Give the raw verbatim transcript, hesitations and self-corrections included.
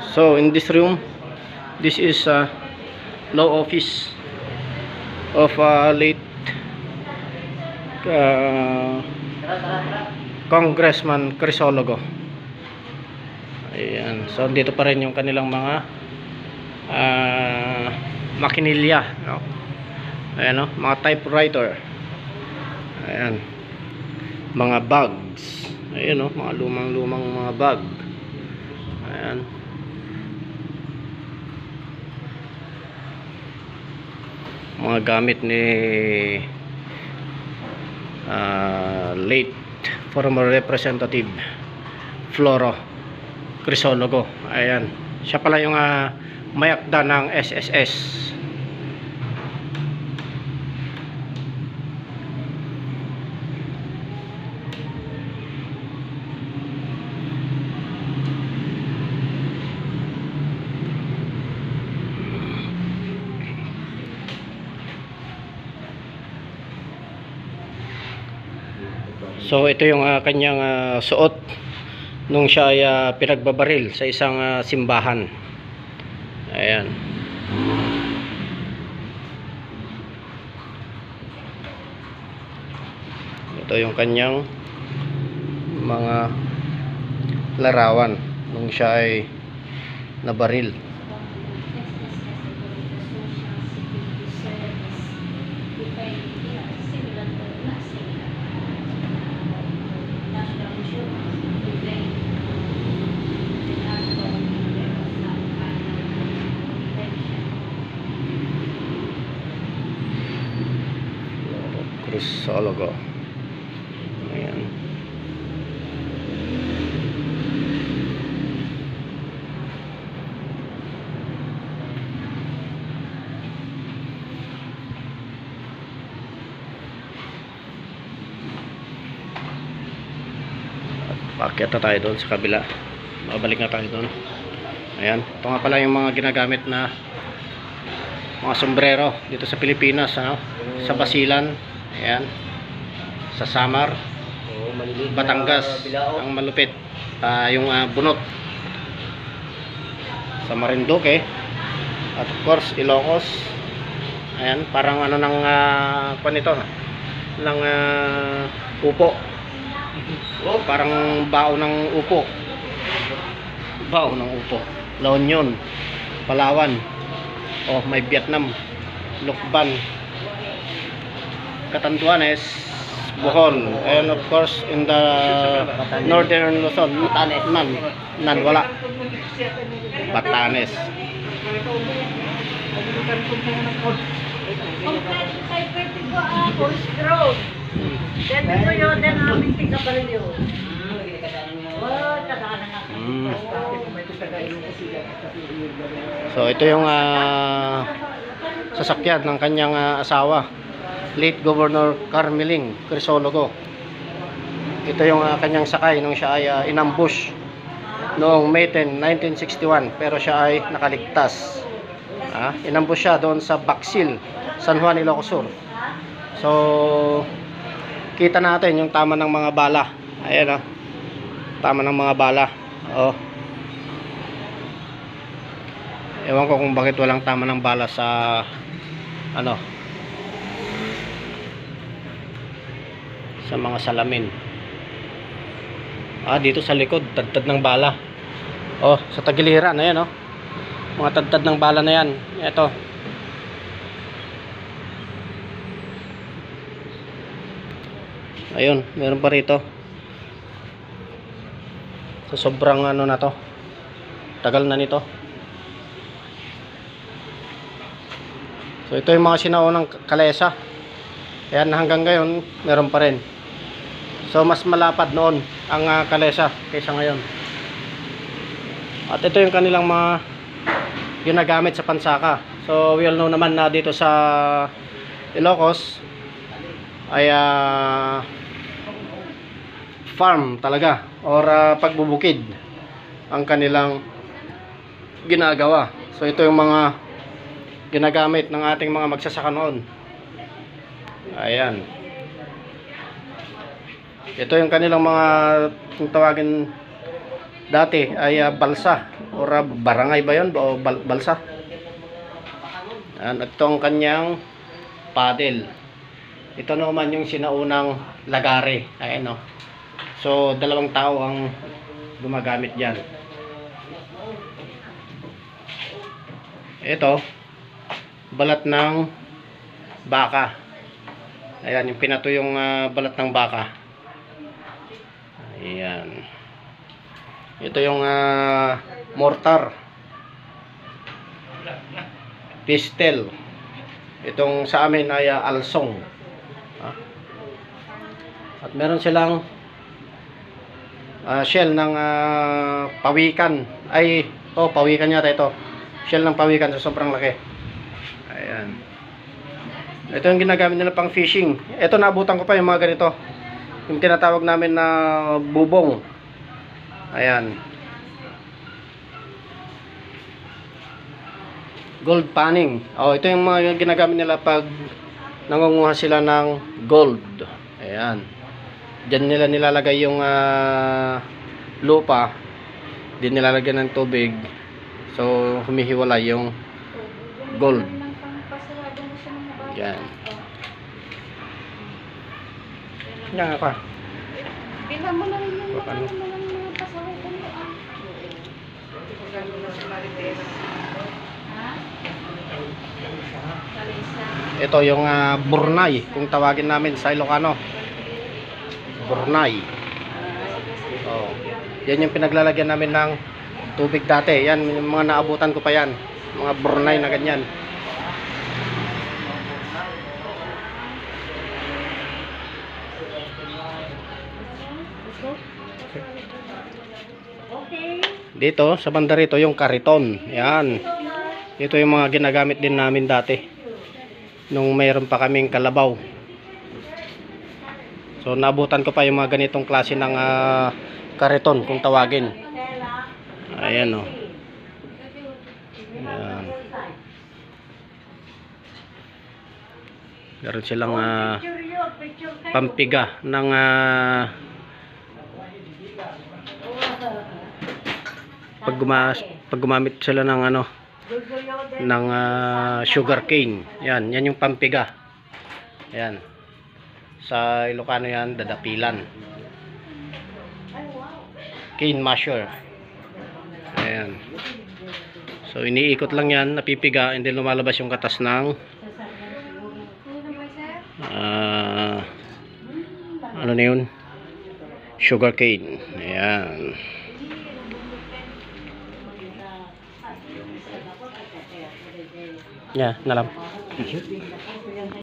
So in this room, this is a law office of uh, late uh, Congressman Crisologo. Ayan. So dito pa rin yung kanilang mga uh, makinilya, no? Ayan, no? Mga typewriter. Ayan. Mga bags. Ayan, no? Mga lumang-lumang mga bag. Ayan. Mga gamit ni uh, late former representative Floro Crisologo. Ayan, siya pala yung uh, mayakda ng S S S. So ito yung uh, kanyang uh, suot nung siya ay uh, pinagbabaril sa isang uh, simbahan. Ayan. Ito yung kanyang mga larawan nung siya ay nabaril. Crisologo. Ayan. Paakyat na tayo doon sa kabila. Babalik na tayo doon. Ayan. Ito nga pala yung mga ginagamit na mga sombrero dito sa Pilipinas, ano? Sa Basilan. Ayan. Sa Samar, Batangas, ang malupit. Uh, yung uh, bunot. Sa Marinduque. At of course, Ilocos. Ayan. Parang ano ng uh, pan ito. Ng uh, upo. Oh, parang bao ng upo. Bao ng upo. La Union, Palawan. Oh, may Vietnam, Lucban, Catanduanes, Bohol, and of course in the northern Luzon, nan, nan wala. Batanes. Mm. So ito yung uh, sasakyan ng kanyang uh, asawa, late Governor Carmeling Crisologo. Ito yung uh, kanyang sakay nung siya ay uh, inambush noong May tenth, nineteen sixty-one, pero siya ay nakaligtas. Ah, inambush siya doon sa Baksil, San Juan, Ilocos Sur. So kita natin yung tama ng mga bala. Ayan, oh. Tama ng mga bala. Oh. Ewan ko kung bakit walang tama ng bala sa ano, sa mga salamin. Ah, dito sa likod, tadtad ng bala. Oh, sa tagiliran, ayan, oh. Mga tadtad ng bala na yan. Ito. Ayun, meron pa rito. So sobrang ano na to, tagal na nito. So ito yung mga sinaunang kalesa. Ayan, hanggang ngayon meron pa rin. So mas malapad noon ang uh, kalesa kaysa ngayon. At ito yung kanilang mga ginagamit sa pansaka. So we all know naman na dito sa Ilocos ay uh, farm talaga, or uh, pagbubukid ang kanilang ginagawa. So ito yung mga ginagamit ng ating mga magsasaka noon. Ayan. Ito yung kanilang mga, kung tawagin dati ay uh, balsa. or ah, barangay ba yun o bal balsa. Yan, ito ang kanyang paddle. Ito naman yung sinaunang lagare. Ayan, no. So dalawang tao ang gumagamit diyan. Ito balat ng baka. Ayan, yung pinato yung uh, balat ng baka. Ayan. Ito yung uh, mortar. Pistel. Itong sa amin ay uh, alsong. Ha? At meron silang uh, shell ng uh, pawikan. Ay, oh, pawikan yata ito. Shell ng pawikan sa sobrang laki. Ayan. Ito yung ginagamit nila pang fishing. Ito naabutan ko pa yung mga ganito. Yung tinatawag namin na bubong. Ayan. Gold panning. Oh, ito yung mga ginagamit nila pag nangunguha sila ng gold. Ayan. Diyan nila nilalagay yung uh, lupa. Di nilalagyan ng tubig. So, humihiwalay yung gold. Yan. Yan ako. Bilang mo na rin yung mga Ano? mga pasahukan mo. Ito yung uh, burnay, kung tawagin namin sa Ilocano. Burnay. Oh. Yan yung pinaglalagyan namin ng tubig dati. Yan, yung mga naabutan ko pa yan. Mga burnay na ganyan. Dito, sa banda rito, yung kariton. Yan. Ito yung mga ginagamit din namin dati. Nung mayroon pa kaming kalabaw. So naabutan ko pa yung mga ganitong klase ng uh, kariton kung tawagin. Ayan, o. Ayan. Meron silang uh, pampiga ng uh, pag, gumas, pag gumamit sila ng ano ng uh, sugar cane. Yan, yan yung pampiga. Yan. Sa Ilocano yan, dadapilan. Cane masher. Ayan. So iniikot lang yan, napipiga, and then lumalabas yung katas ng uh, ano na yun? Sugar cane. Ayan. Ya, nalam.